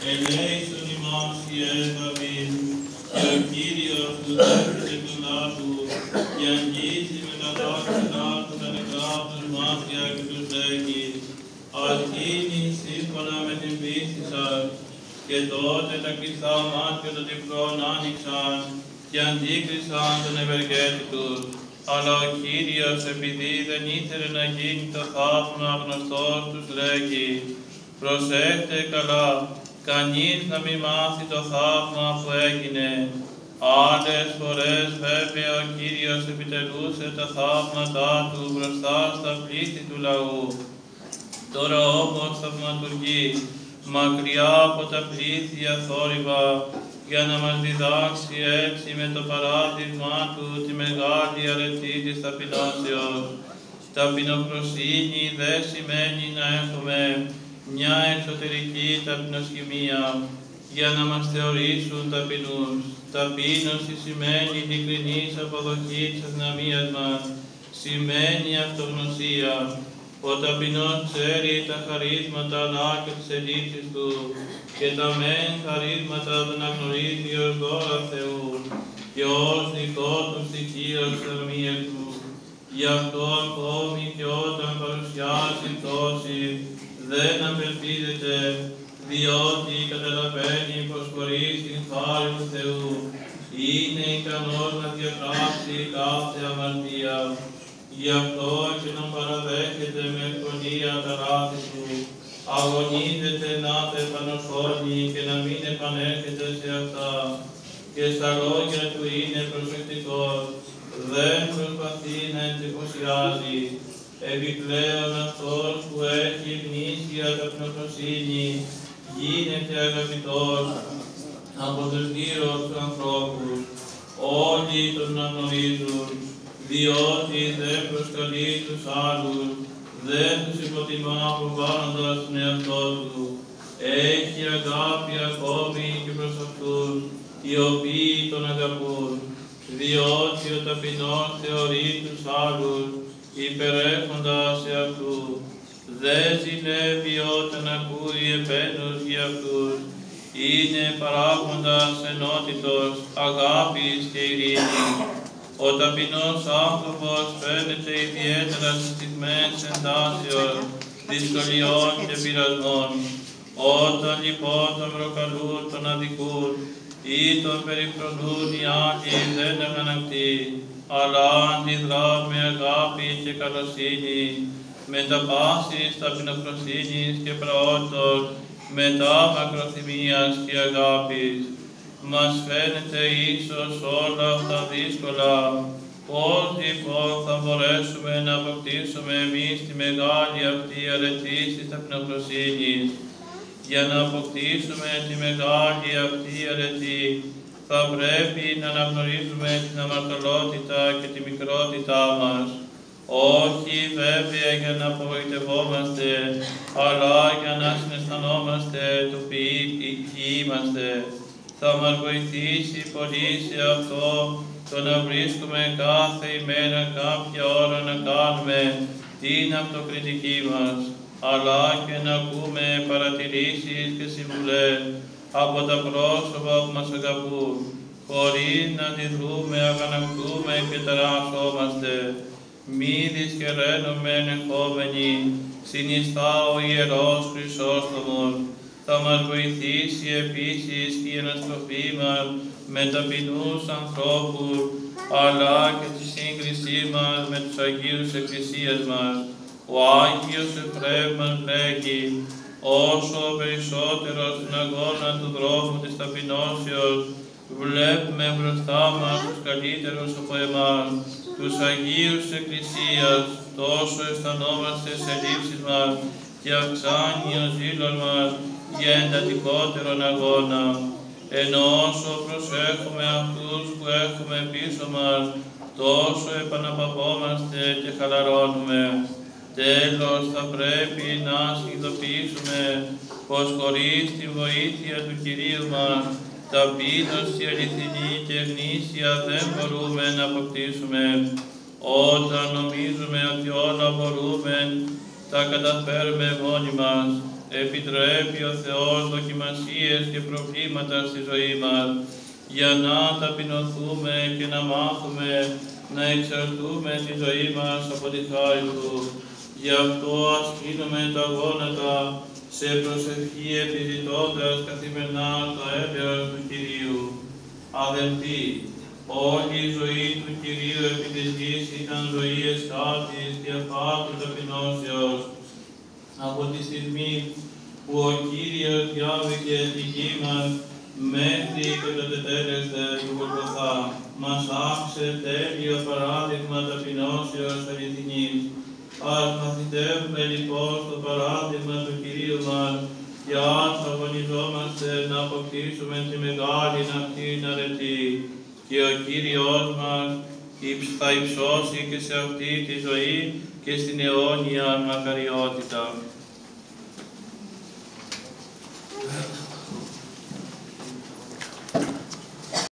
ελέησον ημάς η Εύαβην, και ο Κύριος του δέχεται του λάτου, και αγγίζει με τα δόξα του τα νεκρά τους μάτια και τους λέγει, «Αρχίνη σύμφωνα με την πίστη σας». Και τότε τα κλειστά μάτια των τυφλών άνοιξαν και αντίκρισαν τον ευεργέτη τους. Αλλά ο Κύριος, επειδή δεν ήθελε να γίνει το θαύμα γνωστός, τους λέγει, «Προσέχτε καλά, κανείς να μην μάθει το θαύμα που έγινε». Άλλες φορές βέβαια ο Κύριος επιτελούσε τα θαύματά του μπροστά στα πλήθη του λαού. Τώρα όμως θαυματουργεί μακριά από τα πλήθη αθόρυβα, για να μας διδάξει έτσι με το παράδειγμα του τη μεγάλη αρετή της ταπεινώσεως. Ταπεινοφροσύνη δεν σημαίνει να έχουμε μια εξωτερική ταπεινοσχημία, για να μας θεωρήσουν ταπεινούς. Ταπείνωση σημαίνει ειλικρινής αποδοχή της αδυναμίας μας, σημαίνει αυτογνωσία. Ο ταπεινός ξέρει τα χαρίσματα αλλά και τις ελλείψεις του, και τα μεν χαρίσματα δεν αγνωρίζει ως δώρα Θεού και ως δικό του στοιχείο της θερμίας του. Γι' αυτό ακόμη και όταν παρουσιάζει πτώση δεν απελπίζεται, διότι καταλαβαίνει πως χωρίς την χάρη του Θεού είναι ικανός να διαπράξει κάθε αμαρτία. Γι' αυτό και να παραδέχεται με ευκολία τα λάθη του, αγωνίζεται να τα επανορθώνει και να μην επανέρχεται σε αυτά, και στα λόγια του είναι προσεκτικός, δεν προσπαθεί να εντυπωσιάζει. Επιπλέον αυτός που έχει γνήσια ταπεινοφροσύνη γίνεται αγαπητός από τους γύρω τους ανθρώπους. Όλοι τον αναγνωρίζουν, διότι δεν προσκαλεί τους άλλους, δεν τους υποτιμά προβάλλοντας τον εαυτό του. Έχει αγάπη ακόμη και προς αυτούς, οι οποίοι τον αγαπούν, διότι ο ταπεινός θεωρεί τους άλλους υπερέχοντας σε αυτού. Δεν ζηλεύει όταν ακούει επένους για αυτούς, είναι παράγοντας ενότητος, αγάπης και ειρήνης. Ο ταπεινός άνθρωπος φαίνεται ιδιαίτερα στις στιγμές εντάσεως, δυσκολιών και πειρασμών. Όταν λοιπόν τον προκαλούν, τον αδικούν ή τον περιφρονούν οι άλλοι, δεν αγανακτεί, αλλά αντιδρά με αγάπη και καλοσύνη, με τα πάσης ταπεινοφροσύνης και πραότητος, μετά μακροθυμίας και αγάπης. Μας φαίνεται ίσως όλα αυτά δύσκολα. Πώς λοιπόν θα μπορέσουμε να αποκτήσουμε εμείς τη μεγάλη αυτή αρετή της ταπεινοφροσύνης? Για να αποκτήσουμε τη μεγάλη αυτή αρετή, θα πρέπει να αναγνωρίζουμε την αμαρτωλότητα και τη μικρότητά μας. Όχι βέβαια για να απογοητευόμαστε, αλλά για να συναισθανόμαστε το ποιοι είμαστε. Θα μας βοηθήσει πολύ σε αυτό το να βρίσκουμε κάθε ημέρα κάποια ώρα να κάνουμε την αυτοκριτική μας, αλλά και να ακούμε παρατηρήσεις και συμβουλές από τα πρόσωπα που μας αγαπούν, χωρίς να αντιδρούμε, αγανακτούμε και ταραξόμαστε. Μη δυσκεραίνομαι ενεχόμενοι, συνιστά ο Ιερός Χρυσόστομος. Θα μας βοηθήσει επίσης και η αναστροφή μας με ταπεινούς ανθρώπους, αλλά και τη σύγκρισή μας με τους Αγίους Εκκλησίας μας. Ο Άγιος Εφραίμ μας λέγει, όσο περισσότερο στην αγώνα του δρόμου της ταπεινώσεως βλέπουμε μπροστά μας τους καλύτερους από εμάς, τους Αγίους της Εκκλησίας, τόσο αισθανόμαστε σε λήψεις μας και αυξάνει ο ζήλος μας για εντατικότερον αγώνα. Ενώ όσο προσέχουμε αυτούς που έχουμε πίσω μας, τόσο επαναπαυόμαστε και χαλαρώνουμε. Τέλος, θα πρέπει να συνειδητοποιήσουμε πως χωρίς τη βοήθεια του Κυρίου μας, ταπείνωση αληθινή και γνήσια δεν μπορούμε να αποκτήσουμε. Όταν νομίζουμε ότι όλα μπορούμε, τα καταφέρουμε μόνοι μας, επιτρέπει ο Θεός δοκιμασίες και προβλήματα στη ζωή μας, για να ταπεινωθούμε και να μάθουμε να εξαρτούμε τη ζωή μας από τη χάρη Του. Γι' αυτό ασκήνουμε τα γόνατα σε προσευχή επιζητώντας καθημερινά το έλεος του Κυρίου. Αδελφοί, όλη η ζωή του Κυρίου επί της γης ήταν ζωή εσκάτης και αφάτου ταπεινώσεως. Από τη στιγμή που ο Κύριος διάβηκε τη γη μας μέχρι και το τετέλεσθε του Γολγοθά, μας άφησε τέλειο παράδειγμα ταπεινώσεως αληθινής. Ας μαθητεύουμε λοιπόν το παράδειγμα του Κυρίου μας και ας αγωνιζόμαστε να αποκτήσουμε τη μεγάλη αυτήν αρετή. Και ο Κύριος μας θα υψώσει και σε αυτή τη ζωή και στην αιώνια μακαριότητα.